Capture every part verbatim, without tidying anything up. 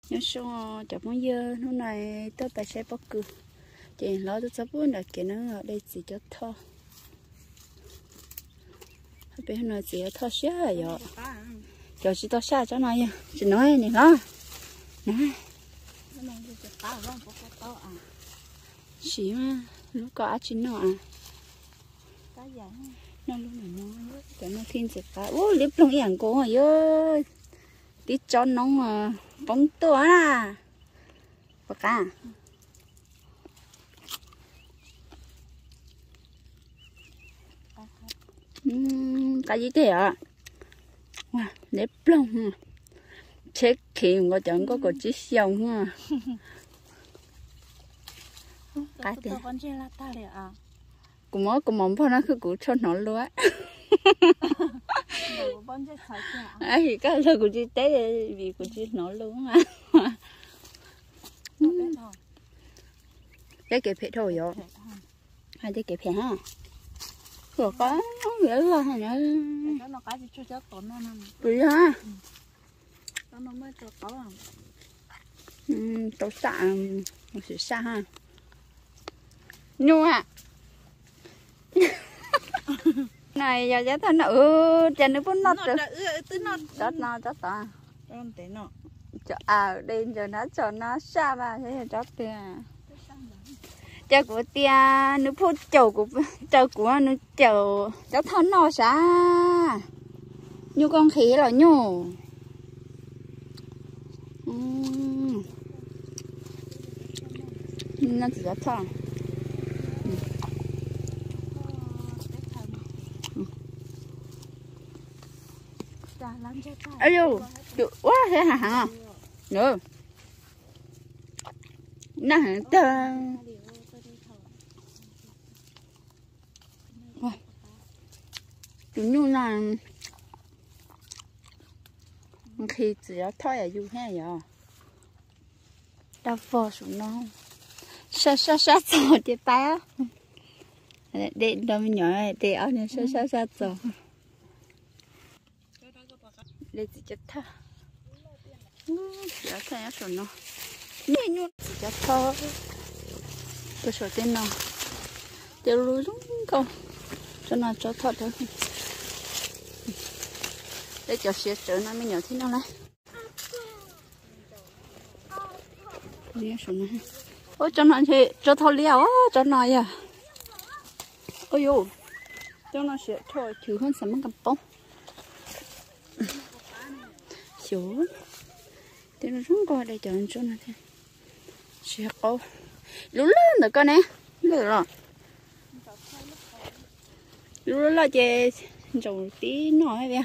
nhớ xong chọc món dơ lúc này tôi phải xe bóc cừ chị lo tôi sắp buôn là kia nó ở đây chỉ cho thơ bên này chỉ thơ xé rồi cho chị to xa cho này chị nói này đó này chị mà lúc có chị nó à nó lúc này nó cái nó thiên sẽ phá ô liếp lông yảng cô rồi ơi tí cho nó mà bóng tua à bạc à uhm, cái gì thế ạ wow, liếp lông chết khi mà chẳng có có chỉ xong ha cái gì cũng mới cũng mong phải nó cứ cụ cho nó luôn á ấy cái là cụ chỉ té vì cụ chỉ nó luôn á cái kẹp hết thôi rồi hai cái kẹp hết ha rồi có nghĩa là hay nữa nó cái gì chưa chắc tốn nó nè rồi ha nó mới cho tốn à ừ tốn xa một sự xa ha nhua à này giờ giá thân ừ chân nó vẫn nọt rồi đó nó đó ta con té nó cho à đây giờ nó cho nó xa mà thế là chót tia cho của tia nó phun chầu của chầu của nó chầu cho thân nó xa như con khỉ rồi nhô nó chỉ có thân ây呦哇thế hả hả nữa nó hả ta chúng như là khi chỉ có thôi ở du hè rồi đau phô xuống nó sa sa sa rồi thì té để đâu mình nhỏ để ở nhà sa sa sa rồi để chỉ cho thà chỉ cho thà số nó nhẹ nhõm chỉ cho thà cái số tiền nó tiêu luôn không cho nó cho thà thôi để cho xe chở nó mới nhỏ thế nào này nhẹ số nó ôi cho nó thì cho thà liao á cho nó à ôi呦cho nó sẽ thôi thiếu hơn sắm cầm bông xuống thì nó xuống coi đây chọn chỗ này thế sẽ có lú lớn được con nè được rồi lú lớn chè trồng tí nhỏ hay vậy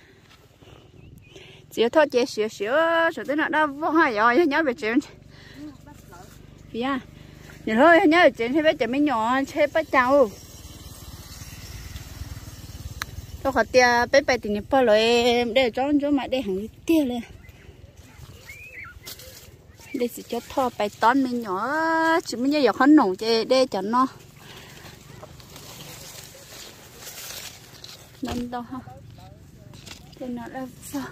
chỉ thôi chè sữa sữa sữa tới nó đã vô hai rồi nhớ về chuyện vì à nhớ thôi nhớ về chuyện thì bé chè mấy nhỏ chơi bắt cháu tôi khó tia bé bé thì nhập vào rồi để cho cho mà để hàng tia lên để chỉ cho thò bài toán mình nhỏ chỉ mình nhớ khó nồng chứ để cho nó nên đâu ha thì nó là sao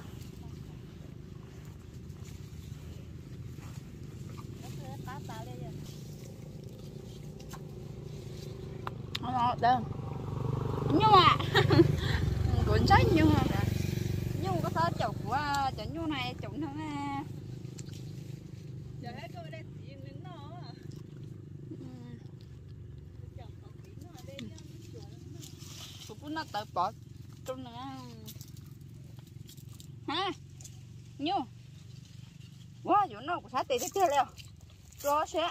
đó đâu nhưng mà cuốn sách nhưng mà nhưng có sao chậu của chậu nhu này chậu nó à giờ hết rồi đây chỉ đến nó cũng nó tự bỏ trong nữa ha nhu quá chỗ nó cũng sát tiền thế rồi rồi sẽ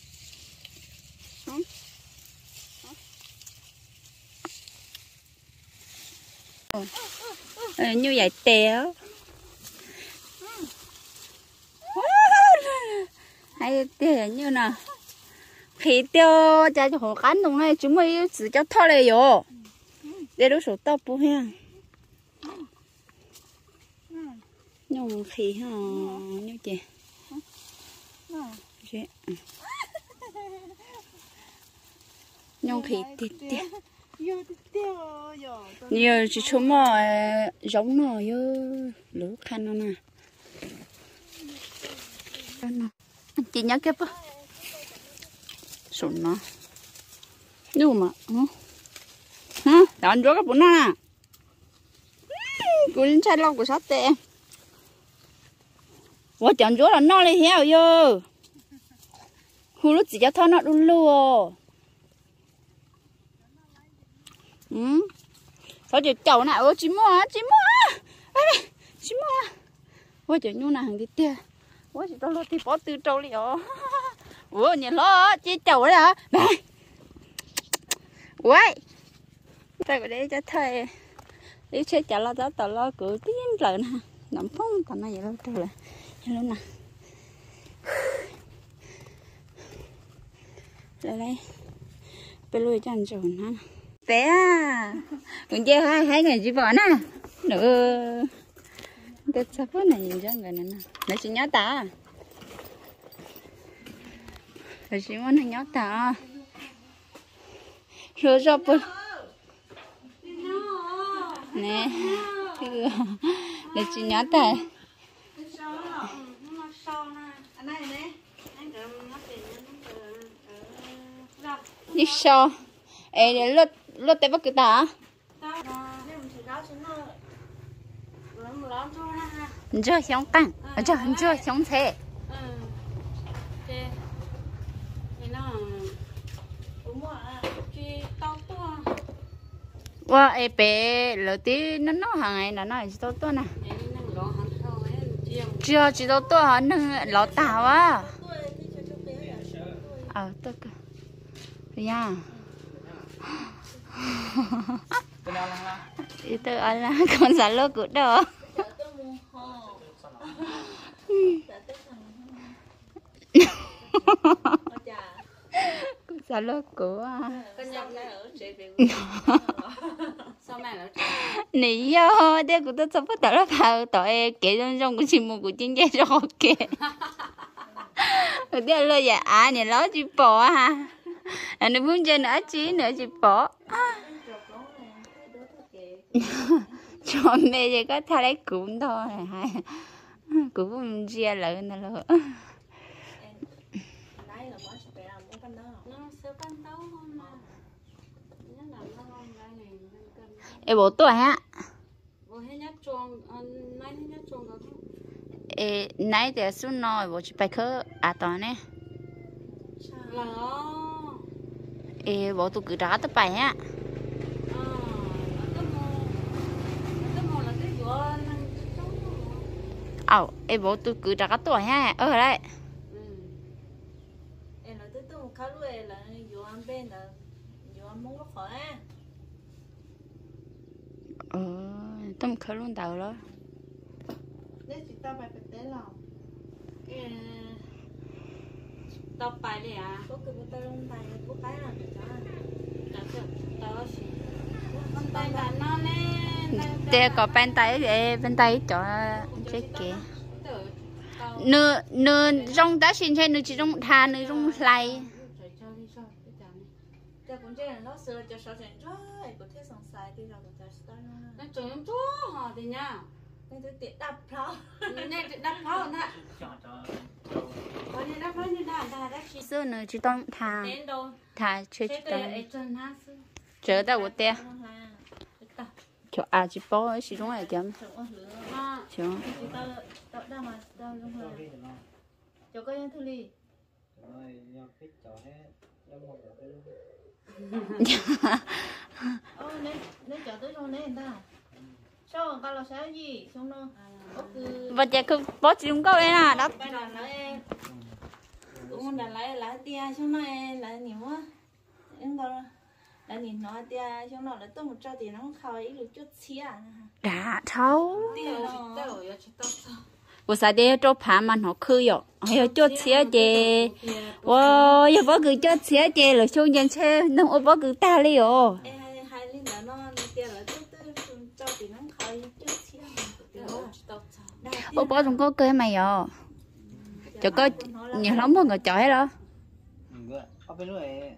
ừ, như vậy téo hay téo như nào khi téo cha cho họ cắn đồng này chúng mới chỉ cho thôi này rồi để đối số tao bố ha nhung khi ha như vậy nhung khi tít tít nhiều chỉ số mà giống nó yo lú khăn nó nè chị nhớ cái bơ sụn nó nhưng mà hả đón chúa cái bún nè cô lên chạy lâu của sát tệ我讲咗啦，哪里晓哟？葫芦自己偷那路路哦。嗯，我就叫那我寂寞啊，寂寞啊，哎，寂寞啊，我就用那行的爹，我是到落地包từ trâu了，我你lo chỉ trâu đấy hả? Này,喂，再个来再睇，你车脚了，走到了个点了呢，南方到那也了到了。Hello nè lại đây bây lùi cho anh trồn ha té à còn chơi hai hai ngày chỉ bỏ nè nữa tết sắp hết này nhìn cho người này nè nó chỉ nhớ ta nó chỉ muốn nhớ ta rồi sao bữa nè nó chỉ nhớ ta đi sao? Ê, để lót lót tay bắt cái ta? Chưa xong tăng, chưa chưa xong thế. Wow, ê bé, lỡ tí nó nó hàng ngày nó nói chỉ tốt tốt nè. Chưa chỉ tốt tốt hả? Nâng lọ tàu á. Ờ, tốt cơ. Dạ. Itu ala con xả lô của đó. Con xả lô của. Nị yo, đây của tôi sắp bắt đầu là vào tội kể trong trong của chim của chính gia cho kể. Rồi đây là dạ à nhà nó chỉ bỏ ha. Anh muốn chơi nữa chí nữa chỉ bỏ. Cho mẹ thì có thay lấy cũng thôi hay cũng không chia lợi nữa luôn. Ê bố tuổi hả? Ê nãy giờ xuống nói bố chỉ phải khơi à tao nè. Ê bố tụi cứ ra tới bài hả? Ờ, ê bố tụi cứ ra cái tuổi hả? Ở đây. Em nói tới tôi một khá luôn là dù ăn bên là dù ăn muốn nó khỏi á. Ờ, tôi một khá luôn đầu đó. Đấy chị tao phải phải tế lòng. Cái tao phải đi à? Có cái bữa tao lông tay có cái nào để cho ăn. Đã chưa? Tao xí. Con tay là nó nè. Để có bàn tay để bàn tay cho chết kìa. Nửa nửa rong đã xin chơi nửa chỉ rong thà nửa rong lại. Cho con chơi nó sửa cho sao chuyện rồi, có thể sống sai thì rồi có thể start nó. Nó chơi không chúa hả thì nha. Nên tôi tiện đập pháo. Nên đập pháo nè. Có nên đập pháo như đà đà đập xí. Sữa nửa chỉต้องthà. Đến đâu? Thà chơi chỉต้อง. Chơi chơi hả sư. Chơi tao của tè. Cho à chỉ bỏ xí rong này kiếm. Cho. Tao tao đang mà tao rong rồi. Cho coi thư ly. Rồi, nhau thích cho hết. Ô, nên nên cho tới trong này ta. Sao tao là sao gì? Xong nó. Và giờ cứ bỏ chỉ rong câu đây nè, đó. Bây giờ nó em. Cũng đã lấy lấy tia xong nó em lấy nhiều quá. Em tao là nhìn nó tia xong nó là tôi một trâu thì nó khao ý được chút xía. Đã thấu. Tia nó. Tao rồi chỉ tao sao. 我啥的做盘嘛，好吃哟，还有做切的，我要把个做切的了，兄弟切，那我把个打了哟。 Hai hai linh là nó tia là tôi tôi trâu thì nó khao ý chút xía. Ô bỏ trong có cây mày哟，就có nhiều lắm mọi người chọi đó. Ở bên này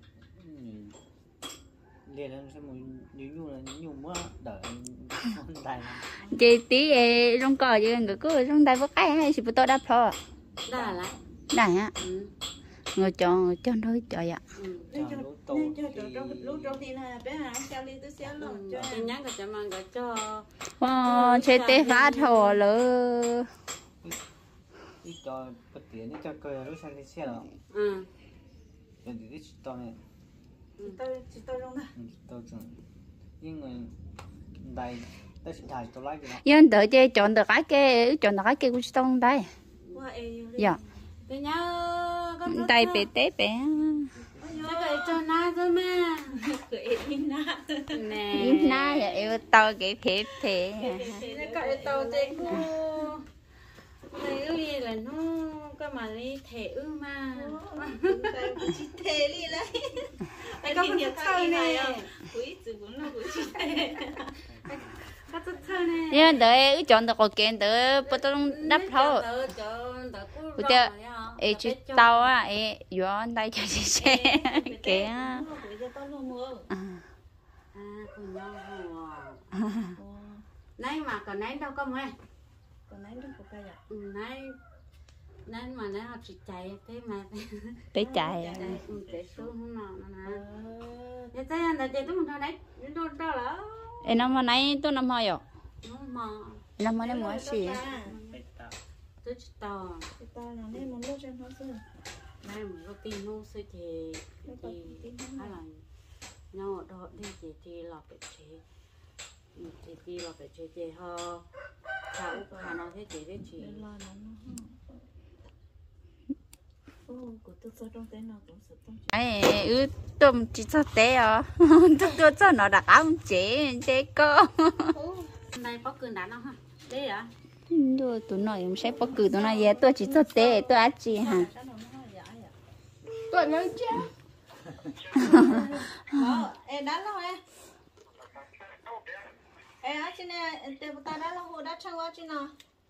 liền là xem một nhiều nhiều là nhiều quá đợi tay Chị tí trong cò chị người cứ trong tay có cái hay chỉ bắt tôi đáp thôi. Đà lại. này á người chọn người chọn thôi trời ạ nên cho nên cho cho cho lúc đầu tiên là bé hàng sao đi tới xéo lắm cho cái nhắn cái cho mang cái cho wow chơi tê phá thổ lỡ đi cho bật tiền đi cho coi lúc sang đi xe rồi ừ rồi thì đi to này chỉ tao chỉ tao trong này to chừng nhưng người đây tới sinh thái tôi lấy cái đó dân đợi chơi chọn được cái cái chọn được cái cái của tông đây dạ cái nhớ con đây bé té bé cái cái cho na thôi mà cười đi na nè na vậy yêu tao cái phê phê cái cái tàu trên khu này đi là nó cái mà đi thể ư mà chỉ thể đi lấy cái con nhiều thơ này quý từ cũng là quý chỉ thể cái rất thơ này dân đợi chọn được cái đợi bắt đầu đắp thôi bây giờ ấy chỉ tao á ấy vô đây cho chị xe kìa à cùng nhau hồ này mà còn này đâu có mấy còn nãy đâu có cái à này này mà này họ chỉ chạy thế mà bé chạy để xuống không nào nè để thấy anh đã chạy tới mình thôi đấy đâu đâu là em năm nay tôi năm hai rồi mà năm nay mua gì tôi chỉ tao tao là nên muốn lôi trên nó xưa này một cái tin nô xưa thì thì hay là nhau ở đó đi thì thì là phải chế thì thì là phải chế chế ho thảo hà nó thế chế thế chế ấy ư tôm chỉ cho té à tôi tôi cho nó đặt áo chế chế cơ này có cường đá nó ha đấy à tôi tụi nó cũng sẽ bất cứ tụi nó về tôi chỉ cho té tôi ăn gì hả tôi nói chứ em đá lâu em em á chứ nè em ta đá lâu hồ đá trăng quá chứ nào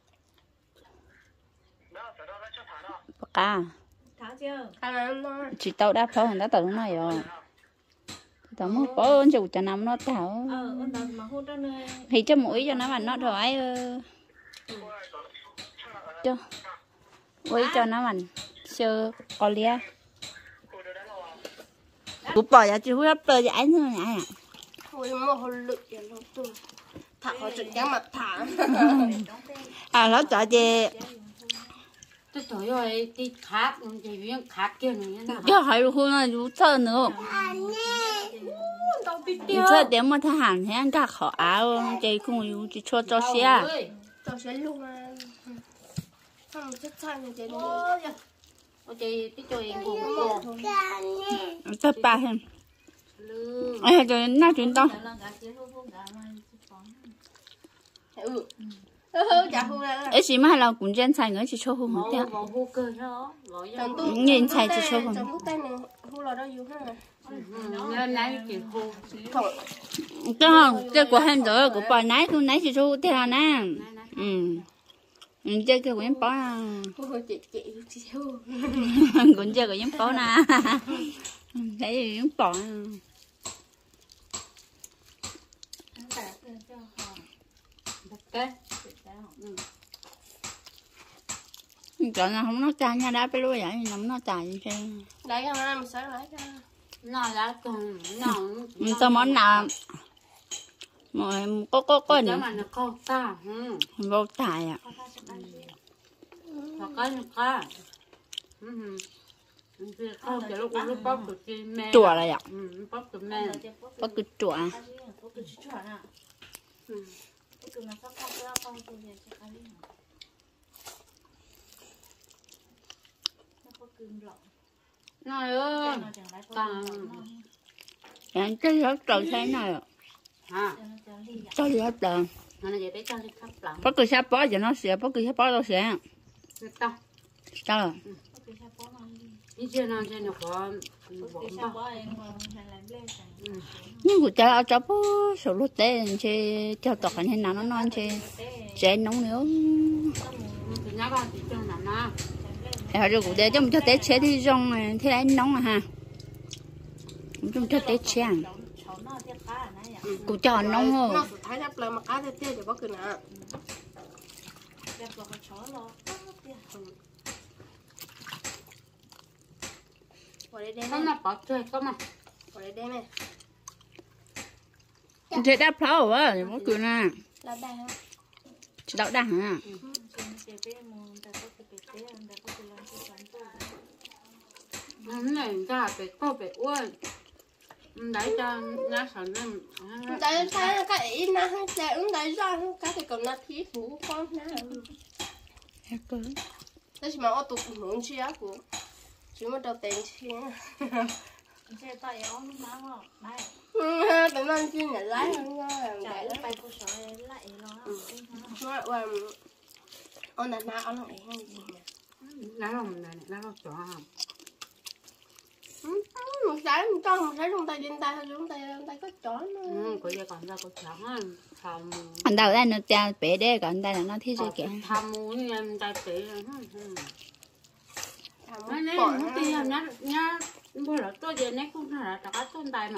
bạc à tháo chưa chỉ tao đáp thôi người ta tao nó rồi tao muốn có chủ cho nằm nó thảo ờ con tao mà hút ra nơi thì cho mũi cho nó mà nó rồi cho mũi cho nó mình sơ có lia cũng bỏ ra chú hấp tơ giải nữa nhỉ thôi mà hồi lực vậy nó tôi thả họ trực tiếp mặt thả à nó cho chị tôi trời ơi đi khát thì viên khát kia này cho hỏi luôn là chú chơi nữa chơi điểm mà thay hàng thì anh cả khó áo chị không yêu chị cho cho xe cho xe luôn à không chắc chắn là chị ôi chị cái chơi ngủ chơi ba thêm ai chơi na chuyện to ấy chỉ mà là cũng chân xài nữa chỉ cho hùng một tiếng nhìn xài chỉ cho hùng cái không cái của em rồi của bà nãy tôi nãy chỉ cho theo nè ừ chơi cái của em bỏ cũng chơi của em bỏ nè thấy em bỏ chọn là không nó chai nha đá bé luôn vậy nằm nó chai như thế đấy không ăn sáng lấy cho nó là còn nó sao món nào mà có có có nữa mà nó có ta vô tài à có cái nó có không chỉ lúc lúc bóc được cái mẹ chùa là vậy bóc được mẹ bóc cái chùa nói ơi anh chơi rất trời thế này hả chơi rất trời nó là gì đấy cho đi khắp lắm bóc cái sáp bó giờ nó sẽ bóc cái sáp bó đâu sẽ tao sao đi chơi nào chơi nó có nhưng của cha cho bó số lúa tê chơi cho tọt cái nào nó non chơi chơi nóng nữa nhá con thì trong là na à rồi của để cho mình cho té chế thì rong này thế này nóng à ha chúng cho té chế của cho nóng hơn thái đắp lời mà cá thế tiêu thì có cửa nào không là bỏ chơi không mà Chị đáp pháo á, thì mỗi cười nè. là đây không Chị đậu đằng à. cái này ra phải có phải uống đấy cho nó sợ nên tại sao cái ý nó không sẽ ứng đại ra cái thì còn nó thiếu phụ con nè Hết cơ. thế mà ô tô muốn chia của chỉ mà đầu tiền chia xe tay áo nó máu không này tụi nó chia nhà lái không ngon chạy nó bay cô sợ lại nó nó ông là na ông là ấy hay gì nè nó không này nó không chọn không một cái một con một cái trong tay trên tay trong tay trong tay có chó nữa ừ có gì còn ra có chọn á thầm Anh đầu đây nó cha bé đê còn đây là nó thiếu gì kìa. thầm muốn em tay bị rồi nó nó nó nó tiền nhá nhá bữa là tôi giờ nó cũng là tất cả tôn tay mà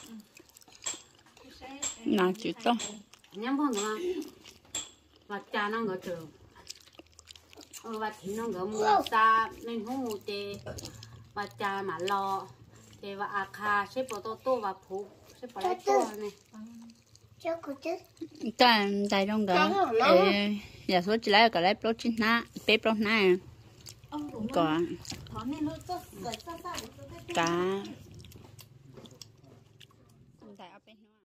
Nào chị to. nhắm vào nữa và cha nó ngỡ trường và thì nó ngỡ mua xa nên không mua tê và cha mà lo thì và akha xếp vào tô tô và phụ xếp vào lấy tô này Toàn tay trong đó. Ê, giờ số chị lấy cái lấy pro chín na, bé pro na. Còn thỏ nên nó rất rất rất cả